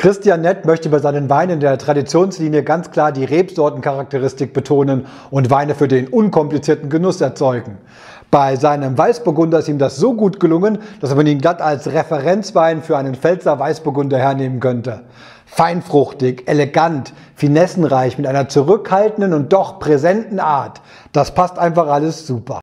Christian Nett möchte bei seinen Weinen der Traditionslinie ganz klar die Rebsortencharakteristik betonen und Weine für den unkomplizierten Genuss erzeugen. Bei seinem Weißburgunder ist ihm das so gut gelungen, dass man ihn glatt als Referenzwein für einen Pfälzer Weißburgunder hernehmen könnte. Feinfruchtig, elegant, finessenreich, mit einer zurückhaltenden und doch präsenten Art. Das passt einfach alles super.